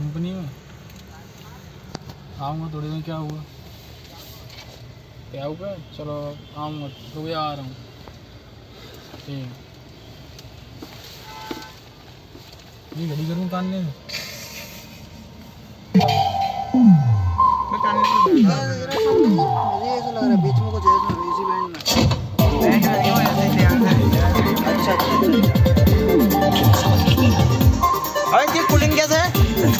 Company में आऊँगा थोड़ी देर। क्या हुआ? क्या हुआ? चलो आऊँगा तो भी आ रहा हूँ। ठीक ये घड़ी करूँ कानने में। मुझे ऐसा लग रहा है बीच में कुछ ऐसा इसी बैंड में नहीं हो ऐसे ध्यान से। अच्छा अरे ये कूलिंग कैसे है?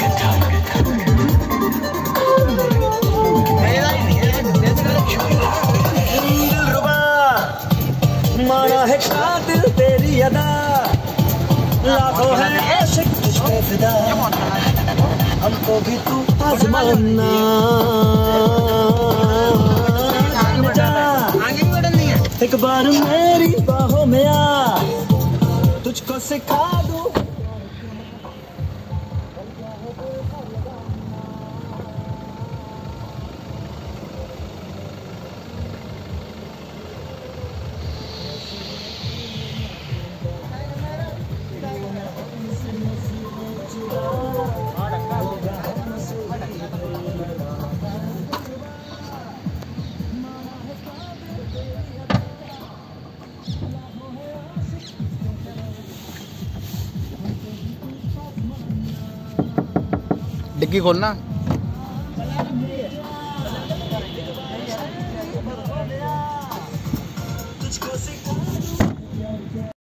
माना है कातिल तेरी अदा, लाखों है आशिक तुझको फिदा, हमको भी तू आज़माना। एक बार मेरी बाहों में आ, तुझको सिखा दूं। डिग्गी खोलना।